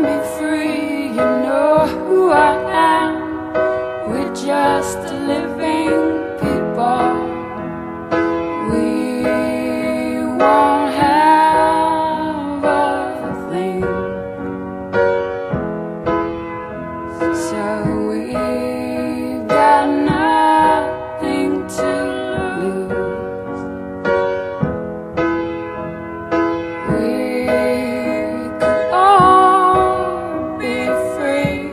be free, you know who I am. We're just living people. We won't have a thing, so we've got nothing to lose. We could all be free.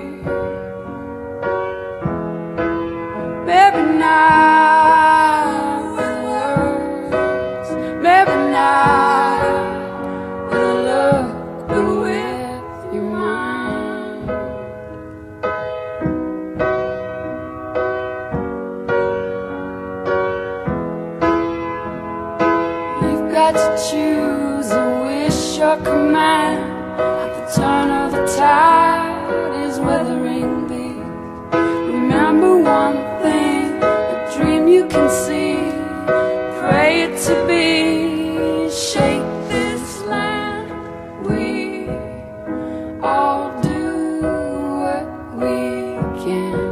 Maybe not with words, maybe not with a look, but with your mind. You've got to choose a wish or command. At the turn of the tide is weathering deep. Remember one thing, a dream you can see. Pray it to be. Shake this land. We all do what we can,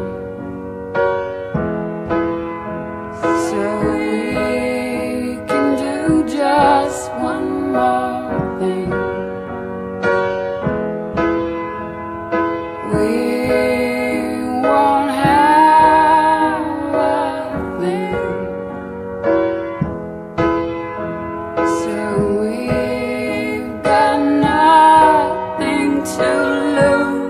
so we can do just one more thing. We won't have a thing, so we've got nothing to lose.